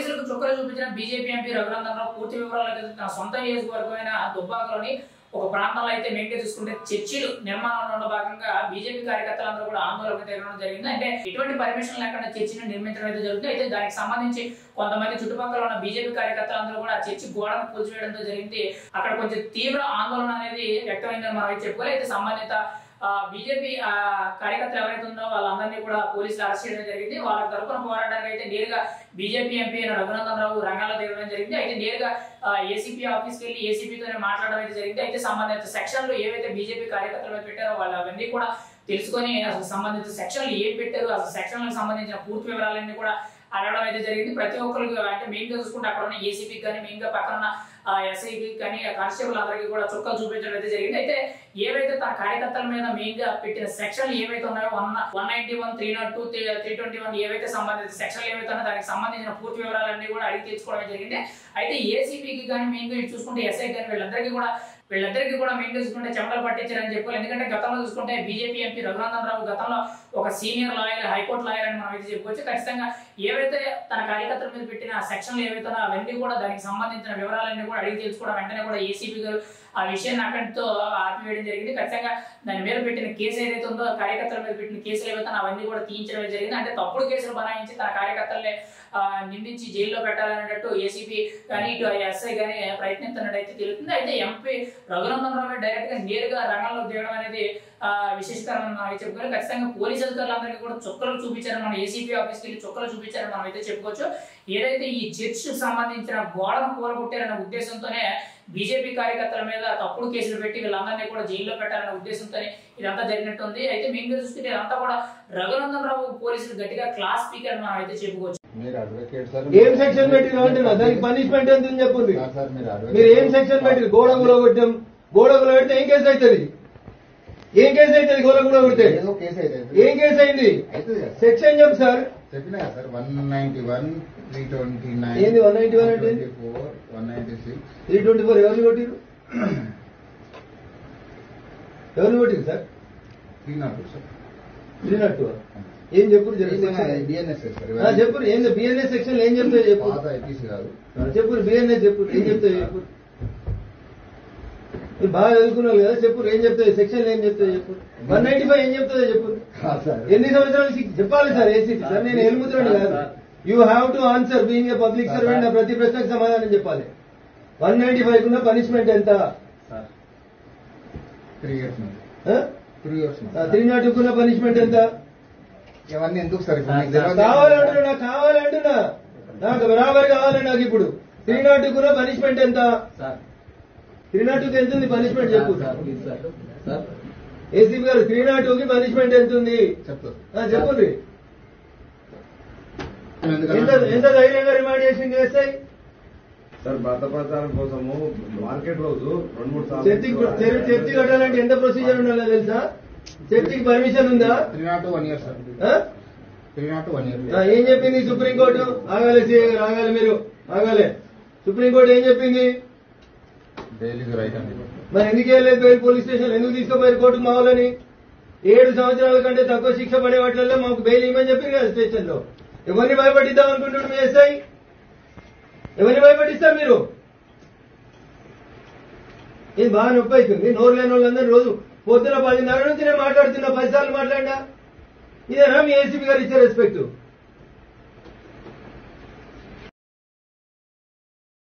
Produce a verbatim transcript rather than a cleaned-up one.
పోలీసులకు చుక్కలు చూపించిన బీజేపీ ఎంపీ రఘునందన్ రావు పూర్తి వివరాలు తన సొంత నియోజకవర్గమైన దుబ్బాకలోని ఒక ప్రాంతంలో అయితే మెయిన్గా చూసుకుంటే చర్చిలు నిర్మాణంలో భాగంగా బీజేపీ కార్యకర్తలందరూ కూడా ఆందోళన తిరగడం జరిగింది. అంటే ఎటువంటి పర్మిషన్ లేకుండా చర్చిని నిర్మించడం అయితే జరుగుతుంది. అయితే దానికి సంబంధించి కొంతమంది చుట్టుపక్కల ఉన్న బీజేపీ కార్యకర్తలందరూ కూడా చర్చి గోడను కూల్చివేయడంతో జరిగింది. అక్కడ కొంచెం తీవ్ర ఆందోళన అనేది వ్యక్తమైందని మనం అయితే చెప్పుకోవాలి. అయితే సంబంధిత బీజేపీ కార్యకర్తలు ఎవరైతే ఉందో వాళ్ళందరినీ కూడా పోలీసులు అరెస్ట్ చేయడం జరిగింది. వాళ్ళ తరఫున పోరాటానికి అయితే నేరుగా బీజేపీ ఎంపీ రఘునందన్ రావు రంగాల్లో దిగడం జరిగింది. అయితే నేరుగా ఏసీపీ ఆఫీస్కి వెళ్ళి ఏసీపీతోనే మాట్లాడడం అయితే జరిగింది. అయితే సంబంధిత సెక్షన్లు ఏవైతే బీజేపీ కార్యకర్తల మీద పెట్టారో వాళ్ళు అవన్నీ కూడా తెలుసుకొని అసలు సంబంధిత సెక్షన్లు ఏం పెట్టారు, అసలు సెక్షన్లకు సంబంధించిన పూర్తి వివరాలన్నీ కూడా అడగడం అయితే జరిగింది. ప్రతి ఒక్కరికి అంటే మెయిన్ గా చూసుకుంటే అక్కడ ఉన్న ఏసీపీ కానీ మెయిన్ గా పక్కన ఎస్ఐకి కానీ కానిస్టేబుల్ అందరికీ కూడా చుక్కలు చూపించడం అయితే జరిగింది. అయితే ఏవైతే తన కార్యకర్తల మీద మెయిన్ గా పెట్టిన సెక్షన్లు ఏవైతే ఉన్నాయో one one ninety one three nought two three twenty one ఏవైతే సంబంధించిన సెక్షన్లు ఏవైతే ఉన్నాయో దానికి సంబంధించిన పూర్తి వివరాలన్నీ కూడా అడిగి తెచ్చుకోవడం జరిగింది. అయితే ఏసీపీకి కానీ మెయిన్ గా చూసుకుంటే ఎస్ఐ కానీ వీళ్ళందరికీ కూడా వీళ్ళందరికీ కూడా మెయిన్ చూసుకుంటే చెమటలు పట్టించారని చెప్పుకోవాలి. ఎందుకంటే గతంలో చూసుకుంటే బీజేపీ ఎంపీ రఘునందన్ రావు గతంలో ఒక సీనియర్ లాయర్, హైకోర్టు లాయర్ అని మనం అయితే చెప్పుకోవచ్చు. ఖచ్చితంగా ఏవైతే తన కార్యకర్తల మీద పెట్టిన సెక్షన్లు ఏవైతే అవన్నీ కూడా దానికి సంబంధించిన వివరాలన్నీ కూడా అడిగి తెలుసుకోవడం వెంటనే కూడా ఏసీపీ గారు ఆ విషయాన్ని అక్కడితో ఆపివేయడం జరిగింది. ఖచ్చితంగా దాని మీద పెట్టిన కేసు ఏదైతే ఉందో కార్యకర్తల మీద పెట్టిన కేసులు ఏవైతే అవన్నీ కూడా తీయించడం జరిగింది. అంటే తప్పుడు కేసులు బనాయించి తన కార్యకర్తలనే నిందించి జైల్లో పెట్టాలనేటట్టు ఏసీపీ కానీ ఇటు ఎస్ఐ కానీ ప్రయత్నిస్తున్నట్టు అయితే తెలుస్తుంది. అయితే ఎంపీ రఘునందన్ రావు డైరెక్ట్ గా నేరుగా రంగంలో దిగడం అనేది విశేషకరమని మనం అయితే చెప్పుకోవాలి. ఖచ్చితంగా పోలీసు అధికారులందరికీ కూడా చుక్కలు చూపించారని మనం ఏసీపీ ఆఫీస్కి వెళ్ళి చుక్కలు చూపించారని మనం అయితే చెప్పుకోవచ్చు. ఏదైతే ఈ చర్చ్ సంబంధించిన గోడను కూలగొట్టారనే ఉద్దేశంతోనే బీజేపీ కార్యకర్తల మీద తప్పుడు కేసులు పెట్టి వీళ్ళందరినీ కూడా జైల్లో పెట్టాలనే ఉద్దేశంతో ఇదంతా జరిగినట్టుంది. అయితే మేము చూసుకుంటే ఇదంతా కూడా రఘునందన్ రావు పోలీసులు గట్టిగా క్లాస్ స్పీకర్ అని మనం అయితే చెప్పుకోవచ్చు. ఏం సెక్షన్ పెట్టిన అంటున్నా దానికి పనిష్మెంట్ ఎంత చెప్పండి. మీరు ఏం సెక్షన్ పెట్టిరు? గోడ కూలగొట్టాం, గోడ కూలగొడితే ఏం కేసు అవుతుంది? ఏం కేసు అవుతుంది? గోడ కూలగొడితే ఏం కేసు అయింది? సెక్షన్ చెప్పు సార్. చెప్పినా sir one ninety one three twenty nine ఏంది వన్ నైన్టీ వన్ అంటే four one ninety six three twenty four ఎవరిని కొట్టిరు? ఎవరిని కొట్టిరు sir? Three nought two sir. Three nought two ఏం చెప్పు బిఎన్ఎస్ చెప్పు. ఏం బిఎన్ఎస్ సెక్షన్ ఏం చెప్తావు చెప్పు. ఐపీసీ కాదు చెప్పు బిఎన్ఎస్ చెప్పు. ఏం చెప్తావు చెప్పు. మీరు బాగా చదువుకున్నావు కదా, చెప్పు ఏం చెప్తావు సెక్షన్ ఏం చెప్తావు చెప్పు. వన్ నైన్టీ ఫైవ్ ఏం చెప్తుందో చెప్పు. ఎన్ని సంవత్సరాలు చెప్పాలి సార్ ఏసీపీ సార్? నేను ఎలుముతున్నాను కాదు. You have to answer being a public servant. నా ప్రతి ప్రశ్నకు సమాధానం చెప్పాలి. వన్ నైన్టీ ఫైవ్ కున్న పనిష్మెంట్ ఎంత? Three years three years three nought two కున్న పనిష్మెంట్ ఎంత? ఇవన్నీ ఎందుకు సార్? కావాలంటున్నా నాకు కావాలంటున్నా నాకు బరాబర్ కావాలి. నాకు ఇప్పుడు త్రీ నాట్ టూ కున్న పనిష్మెంట్ ఎంత? త్రీ నాట్ టూకి ఎంత ఉంది పనిష్మెంట్ చెప్పు. ఏసీపీ గారు త్రీ నాట్ టూకి పనిష్మెంట్ ఎంత ఉంది చెప్పండి. ఎంత ధైర్యంగా రిమాండ్ చేసింది ఎస్ఐ సార్? భర్త ప్రచారం కోసము మార్కెట్ రోజు రెండు మూడు సార్లు చర్చి కట్టాలంటే ఎంత ప్రొసీజర్ ఉండాలో తెలుసా? చర్చికి పర్మిషన్ ఉందా? Three nought one year sir. Three nought one year ఏం చెప్పింది సుప్రీంకోర్టు? ఆగాలి ఆగాలి మీరు ఆగాలి. సుప్రీంకోర్టు ఏం చెప్పింది? మరి ఎందుకు వెళ్ళలేదు బెయిల్? పోలీస్ స్టేషన్ ఎందుకు తీసుకోపోయారు కోర్టుకు మా వాళ్ళని? ఏడు సంవత్సరాల కంటే తక్కువ శిక్ష పడే వాటిల్లో మాకు బెయిల్ ఇవ్వమని చెప్పారు కదా స్టేషన్ లో. ఎవరిని భయపడిద్దాం అనుకుంటున్నారు మీ ఎస్ఐ? ఎవరిని భయపడిస్తారు మీరు? ఇది బాగా నొప్పి అవుతుంది. నోరు లేని వాళ్ళందరూ రోజు పొద్దున పదిన్నర నుంచి నేను మాట్లాడుతున్నా, పది సార్లు మాట్లాడినా. ఇదేనా మీ ఏసీపీ గారు ఇచ్చే రెస్పెక్ట్?